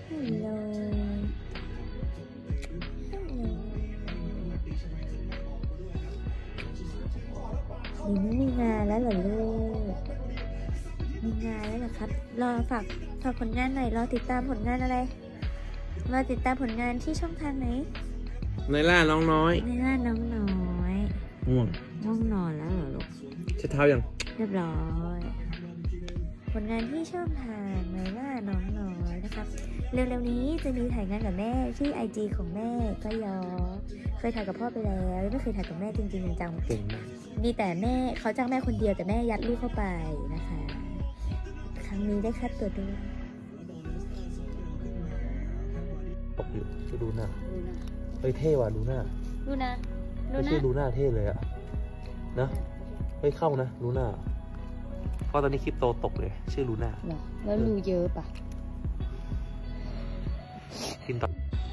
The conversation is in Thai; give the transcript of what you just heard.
ฮัลโหลนี่ไม่มีงานแล้วเหรอลูกมีงานแล้วเหรอครับรอฝากผลงานหน่อยรอติดตามผลงานอะไรรอติดตามผลงานที่ช่องทางไหนในล่าน้องน้อยในล่าน้องน้อยง่วงนอนแล้วเหรอลูกเช็ดเท้ายังเรียบร้อยผลงานที่ช่องทางในล่าน้องน้อยนะครับเร็วๆนี้จะมีถ่ายงานกับแม่ที่ IG ของแม่ก็ยอเคยถ่ายกับพ่อไปแล้วไม่เคยถ่ายกับแม่จริงๆจังๆมีแต่แม่เขาจ้างแม่คนเดียวแต่แม่ยัดลูกเข้าไปนะคะครั้งนี้ได้คัดตัวด้วยปกติจะดูหน้าเฮ้ยเท่ว่ะดูหน้าไม่ใช่ดูหน้าเท่เลยอะนะเฮ้ยเข้านะลูน่าเพราะตอนนี้คลิปโตตกเลยชื่อลูน่าแล้วรูเยอะปะกินต่อ